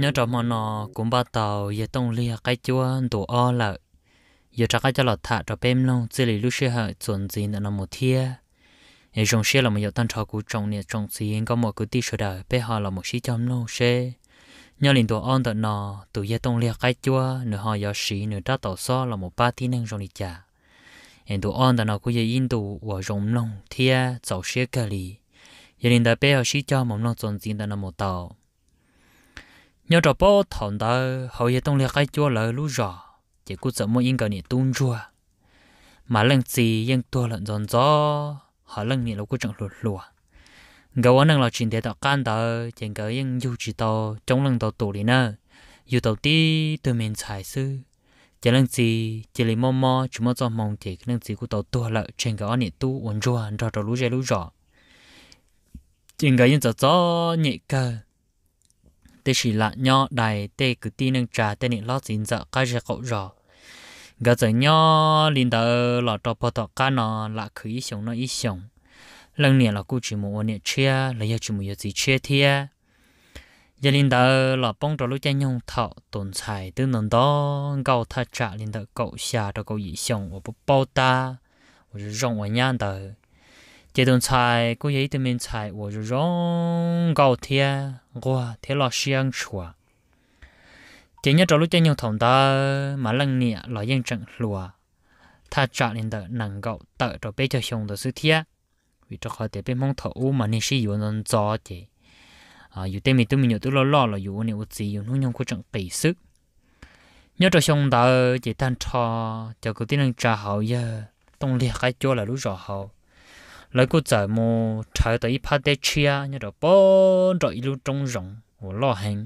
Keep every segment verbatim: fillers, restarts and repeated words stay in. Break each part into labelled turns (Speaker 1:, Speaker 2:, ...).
Speaker 1: nhớ trong mà nó cũng bắt tàu giờ tông lia cái chúa tổ o lợi giờ chắc cái cho lọt thả cho bém luôn chỉ là lúc xưa hở chuẩn gì nữa là một thia giờ trong xe là một giờ tan trò của trong này trong gì có một cái tí sửa đời bé họ là một sĩ trong luôn xe nhớ liền tổ on tận nó tổ giờ tông lia cái chúa nửa họ giờ sĩ nửa ta tàu so là một ba tí năng trong đi trả hiện tổ on tận nó cũng giờ in tổ ở trong luôn thia dầu xe cả lì giờ liền đã bé họ sĩ cho một nó chuẩn gì tận là một tàu nhớ cho bố thằng đó hầu như tông liệt cái chúa lời lú rõ chỉ cú sợ mỗi yên cái này tuôn chua mà lần gì yên tua lợn giòn gió họ lần này là cú chẳng lụt lụa gấu anh đang là chuyện để tạo can tờ chỉ cái yên du chỉ tàu trong lần tàu tù đi nè dù tàu ti từ miền xài sư chỉ lần gì chỉ lấy mò mò chỉ mò cho mong chỉ lần gì cú tàu tua lợn trên cái anh này tu uốn chua rồi tàu lú dây lú rõ chỉ cái yên gió gió nhẹ cơ tê chỉ là nhỏ đại tê cứ tin năng trà tê nịnh lót dính dợ cái gì cậu rõ gà giờ nhỏ linh tờ lọt trò bò tọ cá nó là cứ ý sống nó ý sống lần này là cô chỉ muốn nịa chia là giờ chỉ muốn gì chia thia giờ linh tờ lọt bông trò lúc chơi nhung thọ tồn xài từ nón đó gạo thà trả linh tờ cậu xà cho cậu ý sống ở bộ bao ta rồi rong ở nhà tờ chế độ xài cô ấy từ mình xài ở rong gạo thia qua thế là xiang chua chỉ nhớ trong lúc chơi nhau thòng ta mà lần nè là yên trận lùa ta trả lên tờ nặng gạo tờ cho bé cho xong tờ sư thia vì cho họ để bé mong thấu mà nên sử dụng nó gió chứ à dù tên mình tôi mình nhớ tôi lo lo là dù này gì dù nó nhung có trận kỳ sức nhớ trong xong tờ chỉ tan cho cho cái tiếng trả hậu giờ tông liệt cái chỗ là lúc rõ hậu lấy cô giải một trái tới phát để chia như đó bốn rồi lưu trong rộng của lo hành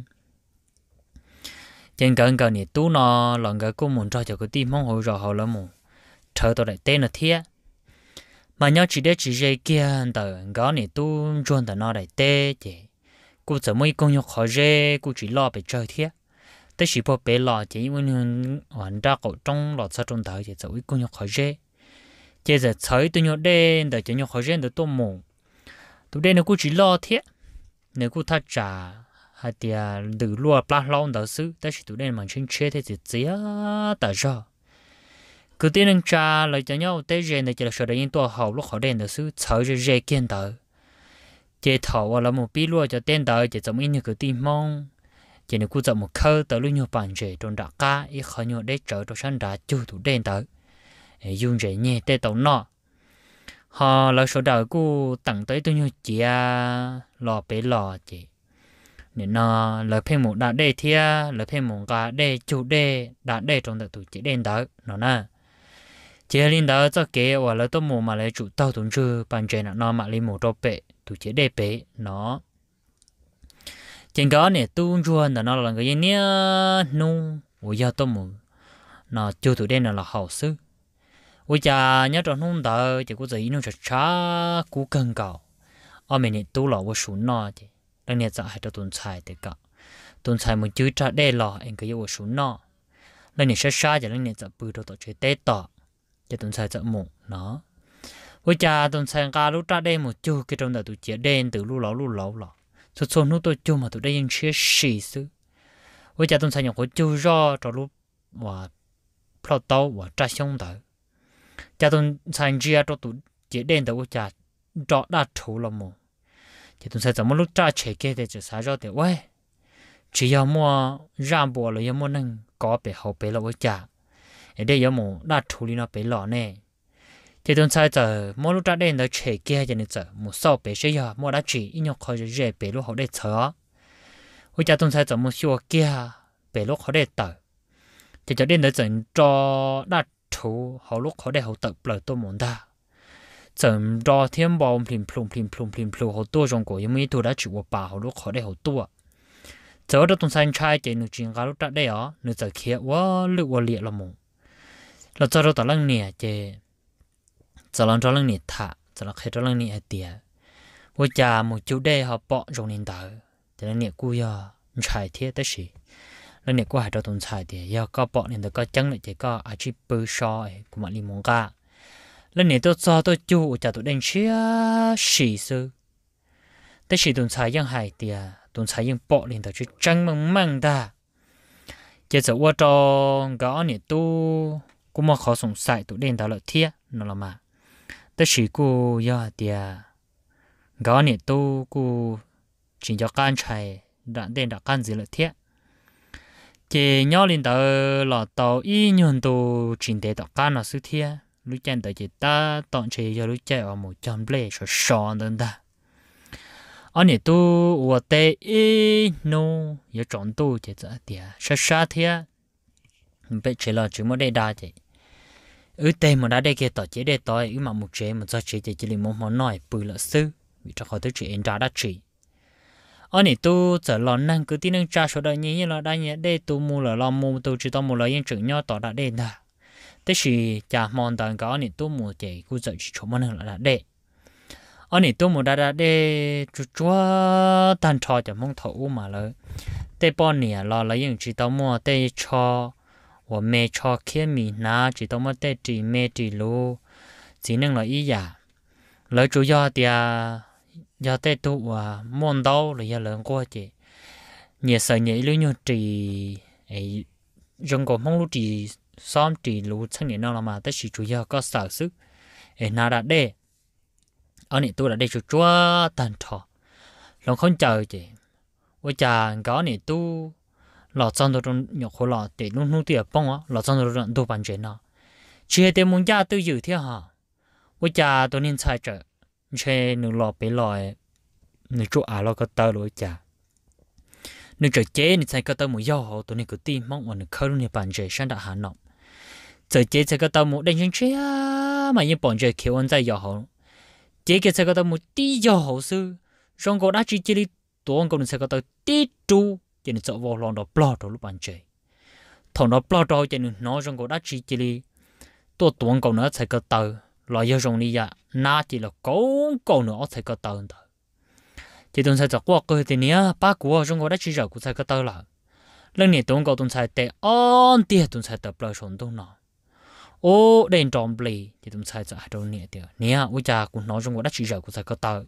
Speaker 1: trên cái cái này tú nó là cái cô muốn cho cho cái tim mong hồi rồi họ là một trái tới lại tên là thiệt mà nhớ chỉ để chỉ dây kia tờ cái này tú chuyên tờ nó lại tê chứ cô giải mấy công việc khó dễ cô chỉ lo bị chơi thiệt tới chỉ bỏ bé lo chỉ muốn hoàn ra cậu trong lọt sa trong tờ chỉ giải công việc khó dễ giờ giờ thấy tôi nhớ đen để cho nhớ khó gen để tôi mù tôi đen nó cũng chỉ lo thế nếu cũng thắt trả hay thì từ lúa pla long đó xứ但是tôi đen mà trên chế thế thì dễ tại sao cứ tiền anh trả lại cho nhau tới gen để cho là sợ đến tôi hậu lúc họ đen đó xứ thấy rồi dễ kiên tờ chế thầu là một bí lúa cho tên tờ chế giống như cái tim mong chế nếu cũng giống một khâu tờ lúc nhiều bản chế trong đặc cá ít khó nhiều để trở cho sáng đã chưa tôi đen tờ dùng rẻ nhẹ để tàu nọ họ là số đầu của tặng tới tôi như chị lò bé lò chị nên nó là phê một đã đề thia là phê một cả đề chủ đề đã đề trong đời tụi chị đen đó nó nè chị linh đó cho kế hoặc là tôi mua mà lấy chủ tàu tuần trừ bàn chế nó mà lấy một đôi bể tụi chị đề bể nó trên đó này tu ruộng là nó là cái gì nhá nu ủa giờ tôi mua nó chưa tụi đen là hậu sư ôi cha nhớ trong hôm đó chỉ có gì nó chả chả cú cần cầu ở mình tu lò của xuống nọ chứ lần này giờ hay cho tuần xài để cả tuần xài mình chưa trả đây lò anh cái yêu xuống nọ lần này sẽ xa chứ lần này giờ bự đồ tổ chơi tết tọ cho tuần xài giờ mù nó ôi cha tuần xài cả lúc trả đây một chút cái trong đó tụi trẻ đen từ lúc lẩu lúc lẩu lọ số số lúc tôi chưa mà tụi đâyยังchia xì xứ ôi cha tuần xài nhỏ có chưa rõ cho lúc và plot tàu và trả xong đó cha tôi sang chia cho tụi chị đen đầu cha cho đã thủ là mù chị tôi sẽ怎么lúc cha chế cái để cho sao cho để vậy chỉ要mua ra bộ là要mua năng có bể hậu bể là với cha để đây要mua đã thủ lý nó bể lọ nè chị tôi sẽ giờ mua lúc cha đen đầu chế cái cho nên giờ mua sau bể sẽ giờ mua đã chỉ ít nhóc khỏi dễ bể lúc họ để chờ với cha tôi sẽ怎么修kia bể lúc họ để chờ chị cho đen đầu giờ cho đã thủ họ lúc họ để họ tập lời tôi muốn ta chấm cho thêm bao phim phim phim phim phim phim họ tôi trong cổ mấy tôi đã chịu qua bà họ lúc họ để họ tôi giờ đó tôi sang trai chỉ được chuyện cái lúc đó đây ó được giờ kia quá lựa quá liệt là mù là cho đó tao lăng nè chứ giờ làm cho lăng nè thả giờ là khi cho lăng nè tiệt với cha một chú đây họ bỏ trong nền tảng cho nên nè cú giờ trai thiết tới gì lần này qua hai trò tuần xài thì giờ có bọn nên có chân lại chỉ có ai chỉ bự soi của mọi linh mong cả lần này tôi cho tôi chú cho tôi đánh chia xì sư tới xì tuần xài ยัง hài thì tụi sai yên bỏ liền tao chỉ trăng măng măng ta chỉ sợ qua trong gõ này tu cũng mà khó sống sai tụi đen tao lợi thiệt nó là mà tất sĩ cô giờ thì gõ này tu cô chỉ cho can chạy đã đen đã can gì lợi thiệt chỉ nhớ lên tao là tao ý nhận tu chính để tao can là sự thiệt lúc chân tao chỉ ta tận chỉ giờ lúc chạy ở một trăm lẻ số sòn đơn ta anh này tu ở đây ý no giờ chọn tu chỉ giờ thì sát sát thiệt bây chỉ là chỉ một đây đa chỉ ở đây mà đã đây kia tao chỉ đây tao ý mà một chế mà cho chỉ chỉ chỉ là một món nói bự là sư vì cho họ tới chỉ anh ra đã chỉ anh này tu giờ lo năng cứ tin năng tra số đó như như là đây nhé đây tu mua là lo mua tu chỉ tao mua là yên chừng nhau tao đã đây ta thế thì chả mong đàn có anh này tu mua chỉ cứ giờ chỉ chỗ món là đã đây anh này tu mua đã đã đây chú chúa tan trò cho mong thấu mà là đây bọn nè lo là yên chỉ tao mua đây cho我妹cho kia mi na chỉ tao mua đây chỉ mẹ chỉ lu chỉ năng là ý giả lời chủ yếu thì giờ tết tu à môn đâu là giờ lớn qua chị nhiều sợ nhảy lưới nhau chỉ ấy dùng cổ mong lúc chỉ xóm chỉ lú chân nhảy nào là mà tất chỉ chủ yếu có sở sức ấy nào đã đê anh này tu đã đê chủ chúa tàn thọ lòng không chờ chị ôi chà có này tu lọ chân đồ trong nhọc khổ lọ để luôn luôn tiệp bông á lọ chân đồ trong đồ bàn chuyện nào chỉ để muốn gia tư dự thế hả ôi chà tôi nên sai trợ chơi nửa lọ bé lọ nửa chỗ à lo có tơ lối chả nửa chỗ chế nửa sai có tơ một dao hồ tôi nên cứ tin mong muốn nửa khơi luôn nửa bàn chơi sang đã hà nội giờ chế sai có tơ một đánh chân chế mà như bọn chơi kiểu anh在dao hồ chế cái sai có tơ một tí dao hồ sư trong cổ đã chỉ chỉ đi tổ ông còn sai có tơ tí chú cho nên sợ vào lòng đó plot đó lúc bàn chơi thằng đó plot đó cho nên nó trong cổ đã chỉ chỉ đi tổ tổ ông còn nữa sai có tơ loại yêu dùng đi à na chỉ là cố cố nữa sẽ có tờ thôi chỉ tuần sai giặc qua cơ thì nhá ba của trong đó chỉ giặc của sai có tờ là lần này tuần cầu tuần sai tệ on tiệt tuần sai tập lời sống tuần nào ô đền tròn bì thì tuần sai giặc đâu nè tiệt nhá ôi cha của nó trong đó chỉ giặc của sai có tờ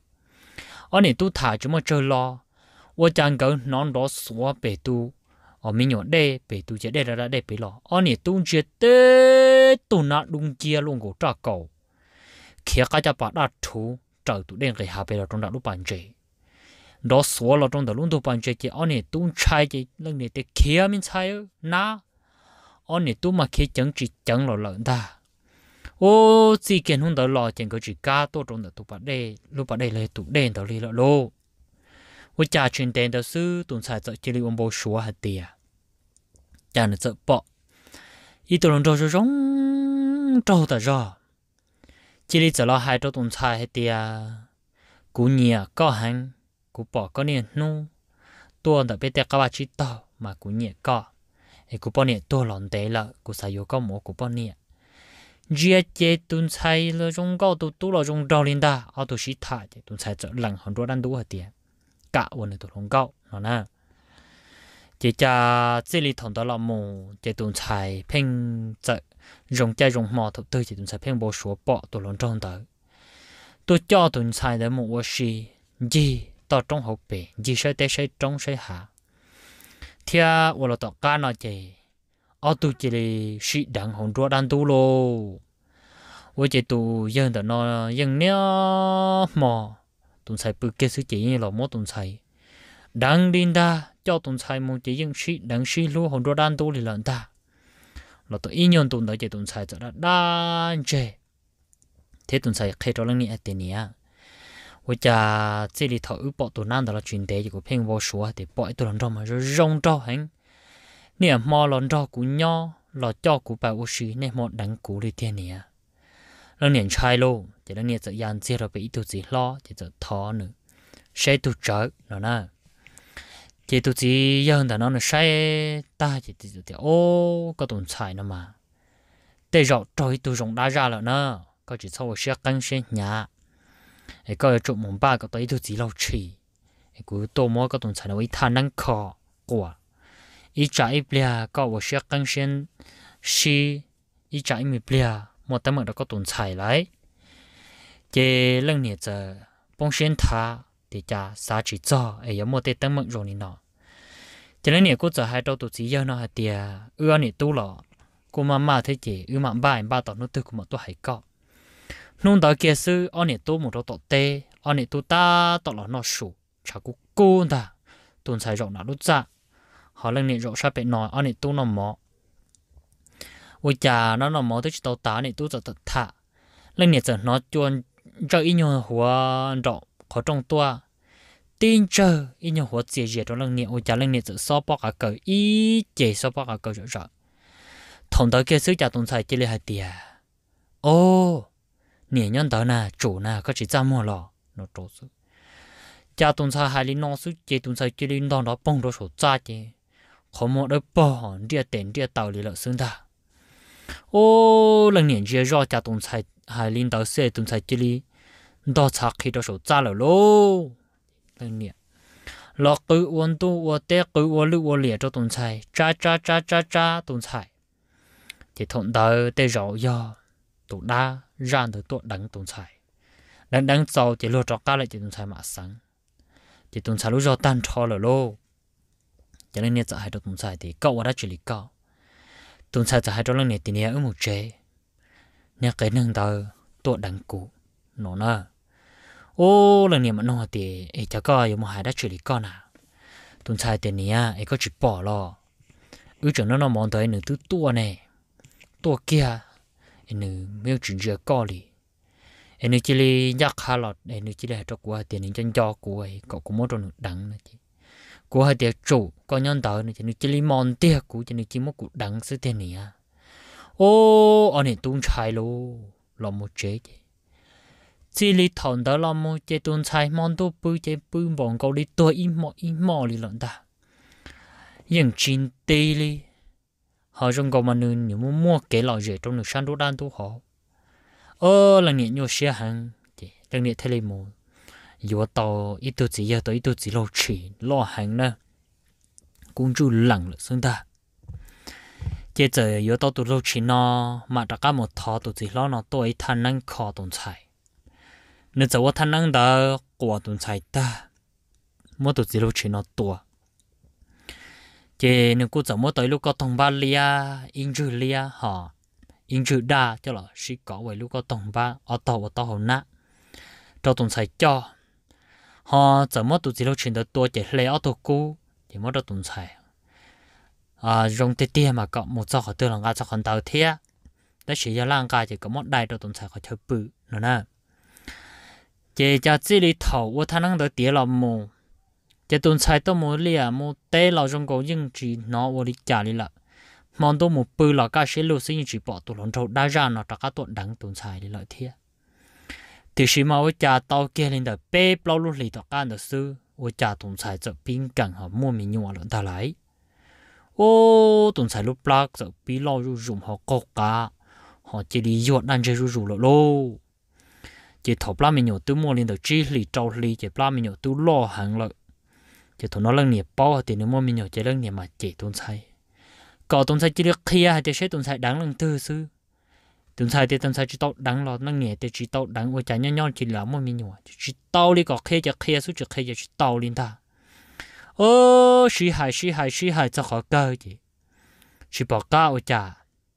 Speaker 1: ở này tu thả chúng mà chơi lo ôi cha cỡ nó đó xóa bể tu ở mình nhỏ đây bể tu chỉ đây là đã đây bể lo ở này tu chỉ tê tu nát đúng chia luôn của trà cầu khi các cha bạn đã thu trở tụ đen cái hà bê là trong đạo lúc bàn chơi đó số là trong đạo lúc tụ bàn chơi chỉ anh này tung trái chỉ lần này để kia mình trái na anh này tung mà khi chẳng chỉ chẳng là lợn ta ô chỉ kiện không đỡ lo chẳng có chỉ cá to trong đạo tụ bàn đây lúc bàn đây là tụ đen đạo lý lợ lô với cha truyền đen đạo sư tụng trái giờ chỉ li ông bố số hạt tiền cha nó sợ bỏ ít tụ lòng trâu trâu rong trâu ta ra chỉ lý giờ lo hai trâu tuần sai hết tia cú nhẹ có hành cú bỏ có niệm nu tua đã biết các bạn chỉ tao mà cú nhẹ có ấy cú bỏ niệm tua lòn té là cú sai vô có một cú bỏ niệm chia chế tuần sai là trong cao tu tu là trong trâu linh ta ở tu sĩ thả chế tuần sai giờ lằng hơn đôi đan đủ hết tia cả vấn đề tu trong cao nó nè chỉ cha chỉ lý thằng đó là mù chế tuần sai phèn giờ dùng chơi dùng mò thập tư chỉ tuần sai phèn bộ số bỏ tu lòng trong tới tôi cho tuần sai để một gì gì tao trong hộp bể gì sẽ để sẽ trong sẽ hạ thì à tôi là tao cá nó chỉ ở tu chỉ là sĩ đẳng hồn đua đan tu lô tôi chỉ tu dân đó nó dân nhớ mò tuần sai bự kia sự chỉ như là mỗi tuần sai đăng đi đa cho tuần sai một chỉ dân sĩ đẳng sĩ lô hồn đua đan tu thì lần ta là tôi ý nhận tuần đó chỉ tuần sai cho đã đan chế thế tuần sai khai cho lần này tiền nhỉ với cha chỉ đi thở bỏ tuần nan đó là chuyện đấy chỉ có phèn vô số để bỏ tuần lần trong mà rồi rong cho hắn nè mò lần cho của nhau là cho của bà ô sĩ nè mò đánh của đi tiền nhỉ lần này trai lô chỉ lần này sẽ dàn chia rồi bị tụi gì lo chỉ sẽ thọ nữa sẽ tụt trở rồi nè chỉ tụi gì giờ đó nó sẽ ta chỉ tụi thì ô có tuần sai nữa mà để rồi trời tụi rong đã ra rồi nè có chỉ sau sẽ căng sẽ nhà ấy có chỗ mông ba có tới tụi gì lâu chỉ ấy cứ tô mua có tuần sai nó ít than năng khó của ít trái bia có một sẽ căng sẽ xí ít trái mì bia một tấm đó có tuần sai lại chỉ lần này giờ bông sen thà thì cha xa chỉ cho ấy giống một tết tăng mận rồi nè nọ cho nên nè cô giờ hai đâu tụi chỉ giờ nó hai tia ưa nè tu lọ cô mà mà thế chị ưa mà ba ba tao nó tư của một tôi hay có nung đó kia sư anh nè tu một đâu tọt tê anh nè tu ta tọt lọ nó sụ chả cô cô ta tuần sai rộng nào đốt ra họ lên nè rộng sao bị nói anh nè tu nó mỏ ôi cha nó nó mỏ tới tàu tá nè tu giờ thật thà lên nè giờ nó chuồn cho ít nhiều hoa rộng khó trong tua tin chờ ít nhiều hoa chia rẽ trong lần nè ôi cha lên nè giờ so bọc cả cờ ít chế so bọc cả cờ rõ rõ thằng đó kia xứ cha tuần sai chỉ lấy hai tiền ô nè nhân đó nè chủ nè có chỉ ra mua lò nó trộn sự cha tuần sai hai linh non xứ chế tuần sai chỉ linh non đó bông đó sổ cha chế không một đứa bỏ đi tiền đi tàu đi lợn xương ta ô lần nè chia rõ cha tuần sai hai linh đó xe tuần sai chỉ linh đó chắc khi đó sổ cha lờ lô lần nè lọ cứ uốn tu uốn té cứ uốn lư uốn lìa cho tuần sai cha cha cha cha cha tuần sai thì thọn đời tê rõ do tụ đa ra từ tụ đắng tuần sai đắng đắng sau chỉ lo cho cá lại chỉ tuần sai mà sáng chỉ tuần sai lúc do tan cho lờ lô cho nên giờ hai tuần sai thì cậu đã chỉ lý cậu tuần sai giờ hai tuần lần này thì nhớ ở một chế nhớ cái nâng đời tụ đắng cũ nó nè ô lần này mà nó thì ấy chắc có một hai đã chỉ lý con à tuần sai thì nhớ ấy có chỉ bỏ lo ứ chừng nó nó mòn tới nửa thứ tua này tua kia nửa miêu chuyện gì có li nửa chỉ li nhắc hà lọt nửa chỉ là cho của tiền nên chân cho của ấy cậu cũng muốn cho nửa đắng nữa chứ của hai tiền chủ có nhân tờ nửa chỉ li mòn tiền của chỉ nửa chỉ muốn của đắng sự tiền này à ô anh này tung trái luôn làm một chế chỉ li thằng đó làm một chế tung trái mòn đồ bự chế bự bọn cậu đi tua im mò im mò li lận ta nhưng chín tê li họ trong cầu mà nương nhiều mua mua cái lọ rẻ trong nước san đô đan tu họ ơ là nhện nhiều xe hàng thì lần này thấy lên một vừa tàu ít tôi chỉ giờ tôi ít tôi chỉ lo chỉ lo hàng nè cũng chú lẳng được xương ta接着有到多肉吃呢，嘛大家冇讨到只老呢，多一摊能靠东菜。你走我摊能的过东菜的，冇到只肉吃呢多。chế nếu cô chẳng muốn tới lúc có tổng ba lia in chữ lia họ in chữ đa cho là sĩ có vậy lúc có tổng ba ở tàu ở tàu hồn nát cho tổng sai cho họ chẳng muốn tụi chỉ lúc chuyển được tua chỉ lấy ở tàu cũ chỉ muốn được tổng sai à dùng tê tê mà có một số họ tư là ngã cho con tàu thế đó chỉ là lang ca chỉ có một đại cho tổng sai họ chơi bự nữa nè chế cho chỉ lý thầu của thằng năng được tiền làm mù chỉ tuần sai tôi mua lia mua té là trong cổ nhưng chỉ nó vô đi trả đi là món tôi mua bự là cá sẽ lưu sinh chỉ bỏ tụi lon trâu đa ra nó trả các tuần đắng tuần sai đi lợi thiệt thì khi mà tôi trả tàu kia lên đời bé bao lúc lì tao can được sư tôi trả tuần sai giờ pin cẳng họ mua mình nhua lợn ta lấy ô tuần sai lúc plug giờ pin lo rủ rủ họ cột cả họ chỉ đi dọn ăn chơi rủ rủ lợn lô chỉ thầu plug mình nhua tôi mua lên đời chỉ lì trâu lì chỉ plug mình nhua tôi lo hàng lợn chỉ thằng nó lần nhiệt bao thì nếu mà mình nhớ chỉ lần nhiệt mà chỉ tuần sai, còn tuần sai chỉ được kia hay chỉ sẽ tuần sai đáng lần tư sư, tuần sai thì tuần sai chỉ tao đáng lo lần nhiệt thì chỉ tao đáng ở trái nhau nhau chỉ là mà mình nhớ chỉ tao đi có kia chỉ kia số chỉ kia chỉ tao lên ta, ô sĩ hại sĩ hại sĩ hại cho họ cơ gì, chỉ bỏ cao ở trái,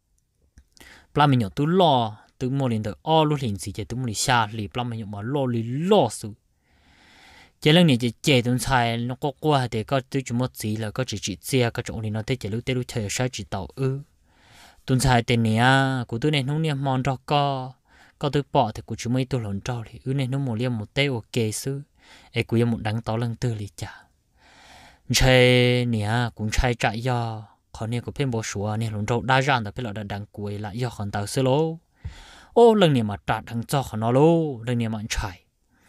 Speaker 1: ba mình nhớ tôi lo tôi mua lên được all lúc liền gì chỉ tôi mua lên xa liền ba mình nhớ mà lo liền lo sự chỉ lần này chỉ chế tuần sai nó có qua thì có tôi chỉ một gì là có chỉ chỉ xe có chỗ này nó thấy chỉ lúc tới lúc thời sai chỉ tàu ư tuần sai tên này à của tôi này nó niệm mòn cho co có tôi bỏ thì của chúng mấy tôi lộn trâu thì ư này nó một liêm một tay ok sư ấy của một đắng tàu lần tư lì chả chơi nè cũng chơi chạy do còn nè của bên bộ sủa nè lộn trâu đa dạng là bên là đắng cuối lại do còn tàu sư lô ô lần này mà trả thằng cho họ nó lô lần này mà chạy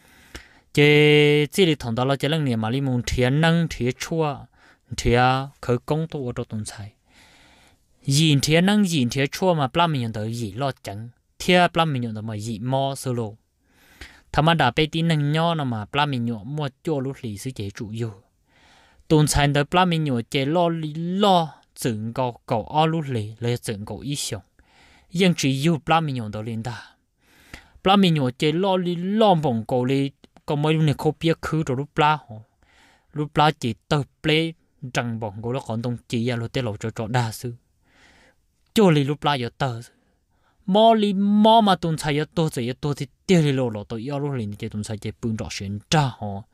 Speaker 1: chế chỉ là thằng đó là chế lần này mà đi muốn thiệt năng thiệt chua thiệt khởi công tu ở tuần sai nhìn thiệt năng nhìn thiệt chua mà ba mình tới gì lo chẳng thiệt ba mình tới mà gì mò solo thằng mà đã bị tin năng nhỏ nó mà ba mình mua cho lúc lì sự chế chủ yếu tuần sai tới ba mình chế lo lo整个狗二路里来整个一项，因只有八米牛的领导，八米牛chế lo li lo bồng cầu li có mấy lúc này khô bia khứ rồi lúc lá họ lúc lá chỉ tơ plé trăng bỏng của nó còn tông chỉ à lúc tết lộ cho cho đa sư cho li lúc lá giờ tơ mò li mò mà tuần sai giờ tôi giờ tôi thì tiêu li lộ lộ tôi yêu lúc liền thì tuần sai chỉ bưng rõ xuyên tra họ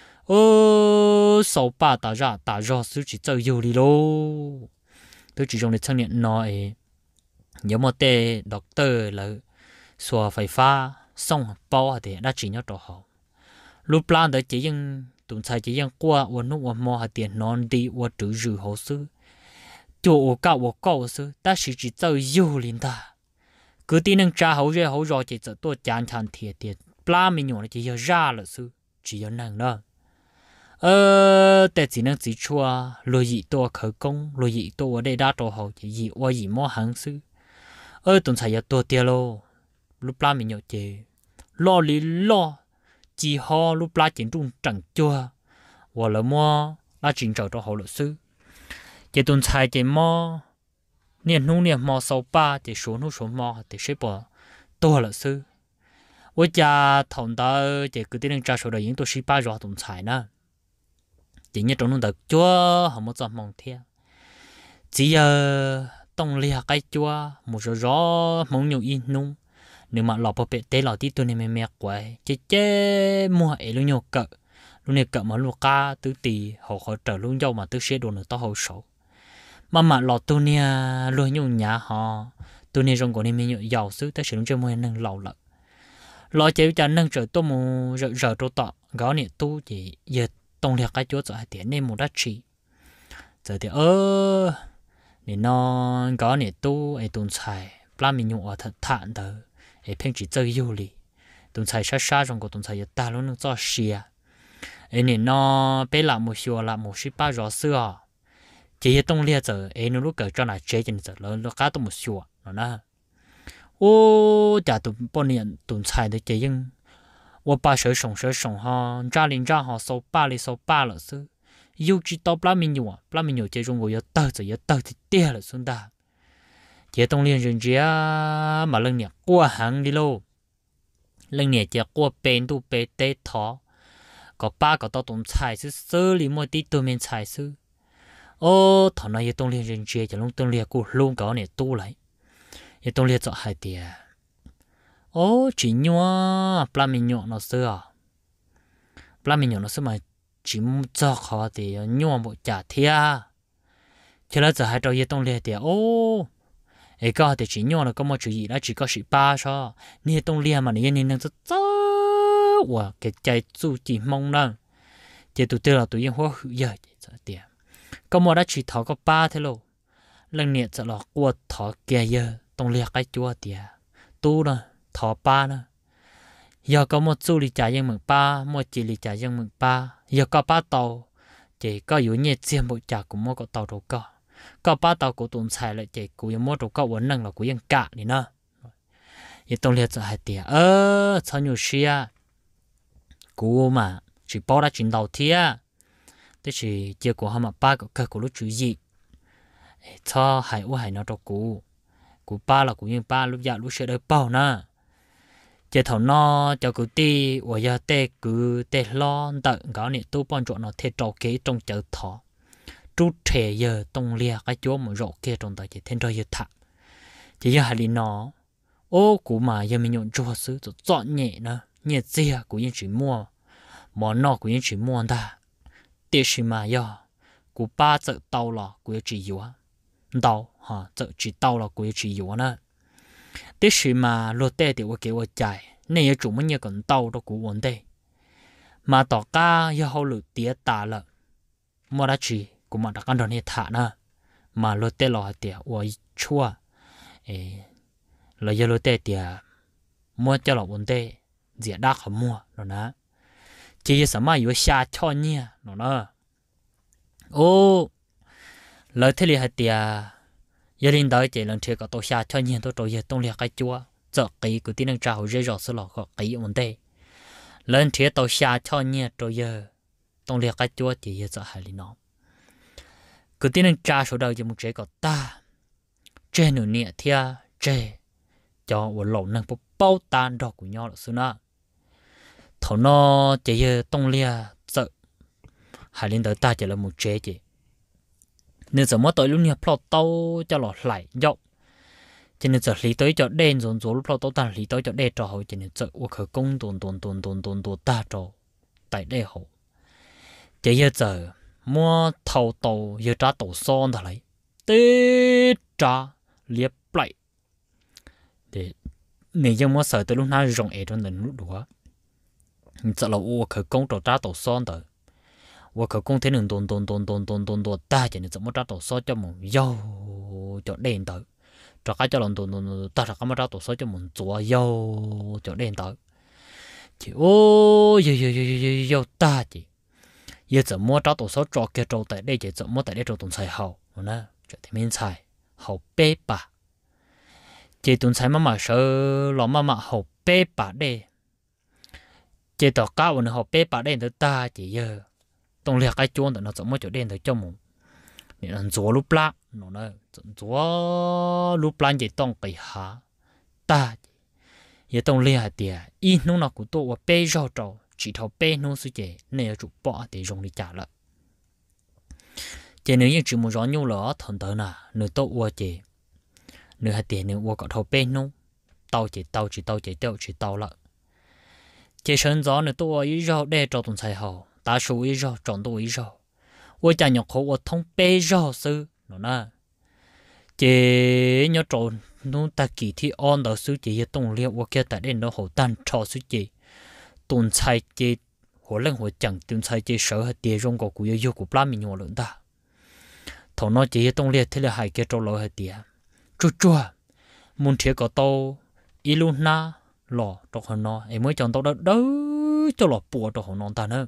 Speaker 1: ơ sáu ba ta ra ta ra sư chỉ chơi yêu li lô tôi chỉ dùng để xác nhận nói nếu mà tê doctor là xóa phải pha xong bao thì đã chỉ nhớ trò họ lúc plan tới chỉ những tụi sai chỉ những qua uốn nút uốn mò tiền non đi uốn chữ rử hồ sư chỗ cao uốn cao sư ta chỉ chỉ chơi yêu liền ta cứ tin năng trả hậu rồi hậu rồi chỉ cho tôi chán chán thiệt thiệt plan mình nhổ chỉ giờ ra là sư chỉ giờ năng đó ờแต่chỉ năng chỉ chua lôi dị tôi khởi công lôi dị tôi ở đây đã trò hậu chỉ dị qua dị mò hàng sư ơ tụi sai giờ tôi tiêu lô lúc plan mình nhổ chỉ lo lý lo chỉ họ lúc lá chiến trung chẳng chua, và là mua lá chiến trở cho họ luật sư, chỉ tuần sai chỉ mua, niệm nung niệm mua sáu ba chỉ số nung số mua chỉ xếp bỏ, tôi luật sư, với cha thằng ta chỉ cứ tiếng trả số đời những tôi xếp ba rồi tuần sai nè, chỉ như trong nung đặc chua họ muốn chọn mong theo, chỉ giờ tông lia cái chua một số gió mong nhiều in nung nếu mà lọp bể té lọt tí tôi này mẹ mẹ quậy chế chế mua ấy luôn nhiều cỡ luôn nhiều cỡ mà luôn cá tứ tì họ họ trở luôn dâu mà tứ xe đồ nữa to hậu sầu mà mà lọt tôi này luôn nhiều nhà họ tôi này trong cổ này mình nhiều giàu xứ ta sử dụng cho mua nâng lầu lợ lọ chế cho nâng trở tôi mua giờ giờ tôi tọ gõ này tu chỉ giờ tông liệt cái chỗ giờ hai tiền nên một đất chỉ giờ thì ơ để nó gõ này tu ấy tuần xài là mình dùng ở thật thản đó ấy phèn chỉ chơi yêu li tuần xài sát sát trong cổ tuần xài ta luôn nó cho xìa ấy nên nó bé làm một xíu làm một xíu ba rõ xưa chỉ tông liệt giờ ấy nó lúc cỡ cho là chế chân giờ nó nó cá tông một xíu nó nè ô chả tụi bọn niệm tuần xài để chế nhưng 我把手上手上哈，家里家哈手把里手把了是，有知道不民有啊，不民有这种我要到着要到的跌了孙大，这东连人家嘛人家过行的喽，人家这过边都被带逃，个把个到东菜是手里么的对面菜是，哦，他那也东连人家就弄东连过弄搞呢多来，也东连做海的。 ô chỉ nhua, pla mình nhọ nó sơ, pla mình nhọ nó sơ mà chỉ cho họ thì nhua bộ chả thia, cho nên giờ hai trâu ye tông liệt thì ô, ấy có thì chỉ nhua là có một chữ gì đó chỉ có sự ba sao, nè tông liệt mà nè nè nè rất rất, wow cái trái chú chỉ mong nè, chỉ tụi tôi là tụi yên hoa hữu giờ thì, có một đó chỉ thọ có ba thế luôn, lần nè sẽ là qua thọ kia giờ tông liệt cái chúa thì, tu nè. Thọ ba nữa, giờ có một số lý trả dân mừng ba, một chỉ lý trả dân mừng ba, giờ có ba tàu, chỉ có yếu nhẹ chiêm bộ trả của một cái tàu đâu có, có ba tàu của tuần xài lại chỉ của một đâu có vấn năng là của dân cả đi nữa, giờ tôi liệt cho hai tiền, ơ, sao nhiều xia, của mà chỉ bao đã chuyển đầu thia, thế chỉ giờ của họ mà ba cái cái của lúc chữ gì, cho hai u hai nó đâu của, của ba là của dân ba lúc giờ lúc sẽ đợi bao nè. Chỉ thầu nó cho cứ ti, và giờ tê cứ tê lo tận có này tu bọn chỗ nó thế trâu kế trong chợ thọ, chút trẻ giờ tông lia cái chỗ mà rộ kia trong đó chỉ thêm rồi giờ thảm, chỉ giờ hai linh nó, ô cú mà giờ mình nhộn chua xứ rồi dọn nhẹ nữa, nhẹ gì của những chỉ mua, món nọ của những chỉ mua ta, tiếc gì mà giờ, cú ba chợ tàu là của chỉ yếu, tàu hả chợ chỉ tàu là của chỉ yếu nữa. Thế sự mà lô tê thì tôi kêu chạy, nên giờ chủ mình nhớ còn tàu đó của vấn đề, mà tỏ ca giờ hậu lử tía tả lợ, mà đã chỉ của mà đã căn đòn hiện thả nè, mà lô tê lò tía tôi chua, là giờ lô tê tía mua cho là vấn đề, dễ đắt không mua, nó nè, chỉ là什么有下cho nhỉ, nó nè, ô, lời thế là tía gia đình đó chỉ lần trước có tổ xa cho nhiên tôi rồi tông liệt cái chúa giờ kỹ của tin năng trào dễ rõ sự lọ có kỹ vấn đề lần trước tổ xa cho nhiên rồi giờ tông liệt cái chúa chỉ giờ hai lý nó của tin năng trào số đầu chỉ một chế có ta trên nửa nhẹ thia chế cho một lỗ năng bộ bao tan đỏ của nhau là xưa nè thầu nó chỉ giờ tông lia sợ hai lên tới ta chỉ là một chế chị nên giờ mất tới lúc này plot tàu cho lọt lại dọc cho nên giờ lý tới cho đen rồi rồi lúc tàu ta lý tới cho đen trò hậu cho nên giờ ô khởi công tuần tuần tuần tuần tuần tuần ta trò tại đây hậu chỉ giờ giờ mua thầu tàu giờ trả tàu son thà lấy tê trả liệp lại để nếu như mua sợ tới lúc nào rong ở trong nền lúc đó giờ là ô khởi công trò trả tàu son tới ô khởi công thế nên tuần tuần tuần tuần tuần tuần tuần ta cho nên giờ mua trả tàu son cho một dâu cho đen tới cho cái cho lần tuần tuần ta là cái mua trả tàu son cho một chúa dâu cho đen tới chỉ ô yo yo yo yo yo ta chỉ giờ giờ mua trả tàu son cho cái trâu tại đây chỉ giờ mua tại đây trâu tuần sai hậu nè cho thì mình sai hậu bê bà chỉ tuần sai mà mà sợ lo mà mà hậu bê bà đây chỉ tao cao hơn hậu bê bà đây tới ta chỉ giờ tông liệt cái chuông nó giống như chỗ đen tới cho mùng để làm chúa lúc lá nó nói chúa lúc lá chỉ tông cái há ta giờ tông liệt thì ít nó nào cũng tôi bê rau trâu chỉ thầu bê nó suy chế này chủ bỏ để dùng đi trả lại chỉ nếu như chỉ một gió nhu lửa thằng tới nè nửa tôi ua chế nửa hai tiền nửa ua cọ thầu bê nó tàu chỉ tàu chỉ tàu chỉ tàu chỉ tàu lại chỉ sơn gió nửa tôi ý rau để cho tuần sai hậu ta số ý rau chọn tôi ý rau ua chả nhọc khổ ua thông bê rau sư nó nè chỉ nhớ trộn nó ta kỳ thi on đó sư chỉ tông liệt ua kia tại đây nó hậu tan cho sư chỉ tuần sai chỉ hồ lên hồ chẳng tuần sai chỉ sợ hết tiền trong cổ của yêu của ba mình nhỏ lớn ta thầu nó chỉ tông liệt thế là hai kia trâu lỡ hết tiền chua chua muốn thiệt có tàu ý luôn na lò trong hồ nó em mới chọn tàu đó đó cho lò bùa trong hồ nó ta nữa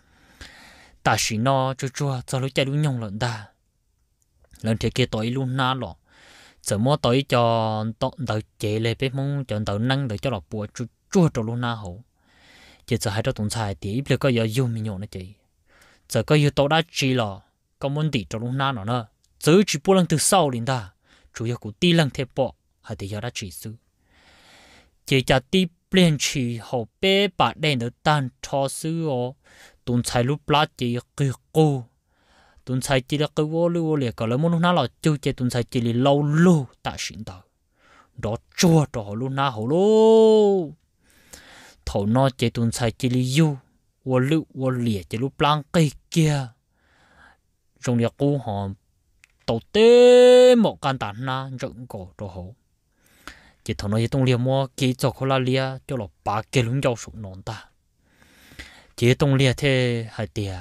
Speaker 1: ta chỉ nó chua chua cho lúc chạy lúc nhông lớn ta lần thiệt kia tàu luôn na lò giờ mua tàu cho tàu tàu chế lên biết mong chọn tàu năng để cho lò bùa chua chua trong luôn na hồ chỉ giờ hai đứa tuần sai thì ít có giờ dùng mình nhổ nó chị giờ có yêu tàu đã chỉ là có muốn đi cho lúc nào nó nữa giờ chỉ bố lần từ sau đến ta chủ yếu của ti lần thép bỏ hay thì giờ đã chỉ sư chỉ cho ti liền chỉ hậu bé bà đen được tan cho sư ó tuần sai lúc lá chỉ cái cô tuần sai chỉ là cái vô lưu liền còn là muốn lúc nào là chơi chơi tuần sai chỉ là lâu lâu ta xin tao đó chua đó lúc nào hậu lô thầu nó chỉ tuần sai chỉ li yêu, vô lự vô lìa chỉ lúc lang cây kia, trong nhà cô họ tổ tế một căn tản na rộng cổ đồ hổ, chỉ thầu nó chỉ tung liềm mua kỹ cho cô la lia cho nó ba cái lúng dầu sụn nón ta, chỉ tung liềm thế hai tia,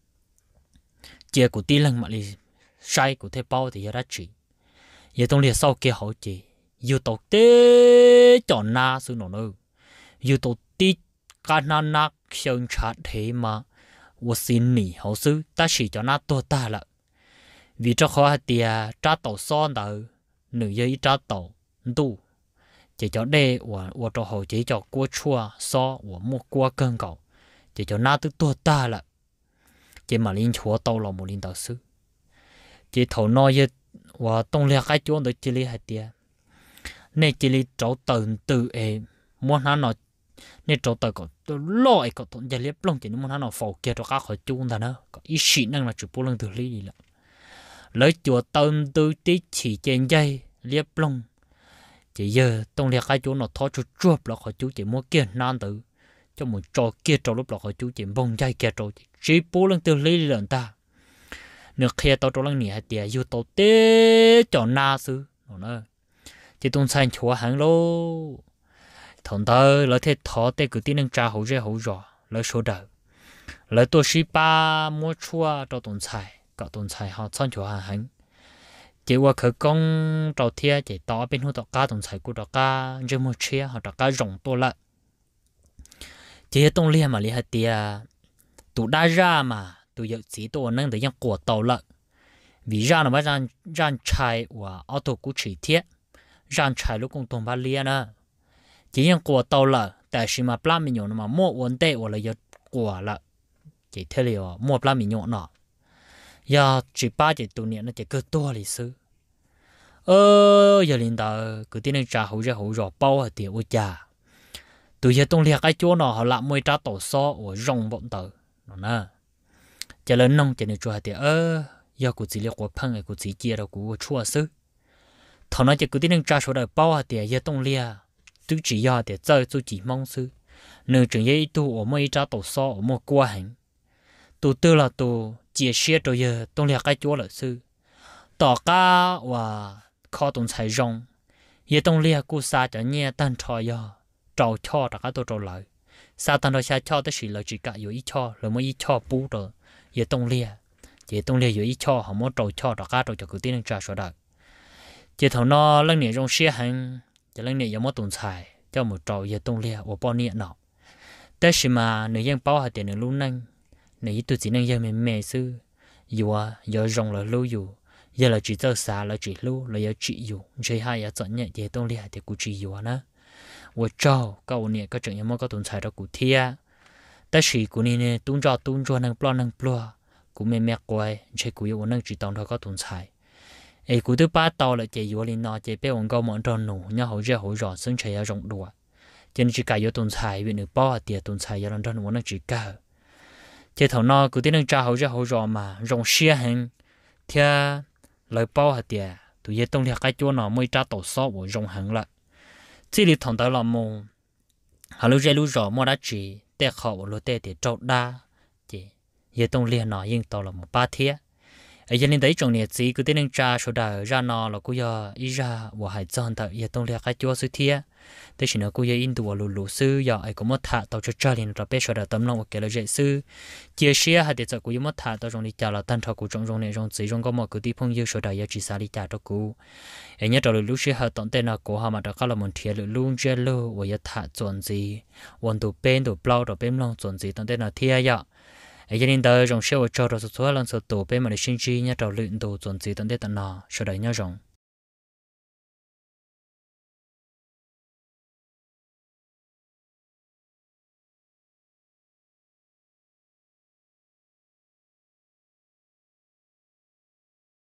Speaker 1: chỉ của tí lần mà li sai của thế bao thì ra chỉ, chỉ tung liềm sau kia họ chỉ yêu tổ tế chọn na sụn nón ư, yêu tổ tí cái na na sơn chát thế mà, tôi xin nghỉ hậu sư ta chỉ cho na tua ta là, vì cho khó thì trả tàu son đó, nữ giới trả tàu đủ, chỉ cho đây và và cho hậu chỉ cho qua chua so và mua qua cơn cầu, chỉ cho na tự tua ta là, chỉ mà linh chúa tàu là một linh đạo sư, chỉ thầu nói với và tông liệt cái chỗ được chỉ li hai tia, nên chỉ li cháu tự tự em muốn hắn nói nên chỗ tới có lỗi có tổn giải liếp lông chỉ muốn hắn nó phổ kia cho các khỏi chung ta nữa có ý sĩ năng là chủ bố lưng từ lý đi là lấy chùa tâm tư tí chỉ trên dây liếp lông chỉ giờ tông liệt cái chỗ nó thó cho chuột là khỏi chú chỉ mua kia nan tử cho một trò kia trò lúc là khỏi chú chỉ bông dây kia trò chỉ bố lưng từ lý lần ta nước kia tao trò lưng nỉ hay tiệt yêu tao té cho na sư nó nữa chỉ tôn xanh chúa hàng lô thằng tớ lấy thế thọ tê cứ tin năng tra hậu rẻ hậu rõ lấy số đời lấy tôi sĩ ba mua chua cho tồn xài cả tồn xài họ chọn chỗ hàng hành chỉ qua khởi công trâu thia chỉ tỏ bên hông tỏ cá tồn xài của tỏ cá rồi mua chia họ tỏ cá rồng to lại chỉ tông lia mà lia hạt tia tụ đa ra mà tụ dự chỉ tôi năng để yang của tàu lại vì ra nó mới ra ra chạy và auto cũng chỉ thiết ra chạy lúc cùng tồn ba lia nữa chỉ những quả tàu là tại sao mà ba mươi nhọn mà mua vấn đề hoặc là giờ quả là chỉ thế liệu mua ba mươi nhọn nọ giờ chỉ ba chỉ tụ niệm nó chỉ cứ to lịch sử ơ giờ linh đạo cứ tin rằng trả hậu ra hậu rõ bao hạt tiền ôi cha tụi giờ tung liệt cái chỗ nào họ làm môi trả tổ so ở rong bọn tờ nó nè cho lớn nông cho nên cho thì ơ giờ cụ chỉ liệt của phăng ấy cụ chỉ chia đâu cụ chua sư thằng nó chỉ cụ tin trả số đời bao thì giờ tung liệt tụi chỉ giờ thì chơi tụi chỉ mong sư nơi trường ấy tụi ở môi trả tổ so ở một qua hành tụi tư là tụi chia sẻ rồi giờ tung liệt cái chỗ là sư tỏ ca và kho tụng xài rong giờ tung liệt cụ xa cho nhẹ tan trò giờ trâu cho tất cả tôi trâu lại sao tan đó xa cho tới sự là chỉ cả有一cho rồi mới一cho bù rồi giờ tung liệt giờ tung liệt有一cho họ muốn trâu cho tất cả trâu cho cứ tin trả số đời giờ thằng nó lần này trong xe hành giờ lần này giờ muốn tụng xài cho một trâu giờ tung liệt ở bao nhiêu nọแต่สิมาเนื้อยังเป้าหาเตียนรู้นั่งเนื้อตัวจีนั่งยังไม่แม่ซื้ออยู่อ่ะยอรงเลยรู้อยู่ยาเลยจีเจ้าสาเลยจีรู้เลยยอจีอยู่ใช่ให้ยาจอดเนี่ยเดี๋ยวต้องเรียกเดี๋ยวกูจีอยู่นะว่าเจ้าก็เนี่ยก็จังยังมั่งก็ตุนใช้เรากูเทียแต่สิกูนี่เนี่ยตุนจอตุนจวนนั่งปล้อนั่งปล้อกูไม่แม่กวยใช่กูอยู่นั่งจีตองเราก็ตุนใช้ไอ้กูตัวป้าโตเลยเจีอยู่ลินนอเจีเป้วันก็เหมือนตอนหนูเนี่ยเขาเจ้าเขาหยอดซึ่งใช้ยารงดัวcho nên chỉ cả yếu tồn tại vì nước bao tiền tồn tại giờ lần đó nó chỉ cả chỉ thầu nó cứ tiếng trả hậu ra hậu rồi mà rong xe hàng thì lời bao hạt tiền tụi giờ tông liệt cái chỗ nào mới trả tổ số của rong hàng lại chỉ đi thằng tới là mù hà lúc giờ lúc rồi mua đã chỉ để khẩu lúc để để trâu đa chỉ giờ tông liệt nó nhưng tao là một ba thiết ở trên đấy trong này chỉ cứ tiếng trả số đời ra nó là cứ giờ ý ra của hải dân tại giờ tông liệt cái chỗ số thiếtแต่ฉันก็ยังอินตัวลูๆซื้ออยากไอ้ก็มาถ่ายตัวจะจ่ายเงินเราไปช่วยเราตำรวจเกล้าใจซื้อเจียเชียหาเดี๋ยวจะกูยังมาถ่ายตัวตรงนี้จ่าเราตั้งท่ากูจงจงเนี่ยจงจีจงก็มากูที่พงยืดช่วยได้ยังจีสาลีจ่าตัวกูไอ้เนี่ยตัวลูๆเชียหาตอนเต้นน่ะกูหามาตัวก็เราหมุนเทียลูๆเจลูว่าจะถ่ายจนจีวันตัวเป็นตัวเปล่าตัวเป็นลองจนจีตอนเต้นน่ะเทียยะไอ้ยันนี่เดินจงเชี่ยวจอเราสุดท้ายเราสุดตัวเป็นมาในชิ้นจีเนี่ยตัวลื่นตัวจนจีตอนเต้นน่ะช่วยได้เนี่ยจง